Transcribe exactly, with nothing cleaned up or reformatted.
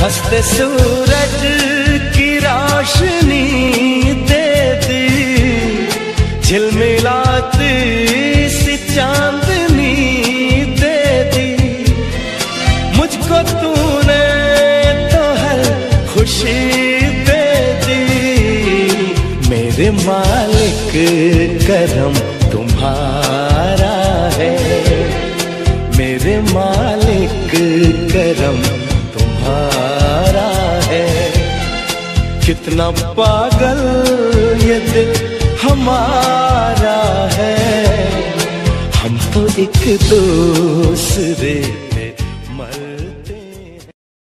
हंसते सूरज की रोशनी दे दी, झिलमिलाती सी चांदनी दे दी। मुझको तूने तो हर खुशी दे दी। मेरे मालिक करम तुम्हारा है, मेरे मालिक करम तुम्हारा है। कितना पागल ये दिल हमारा है, हम तो एक दूसरे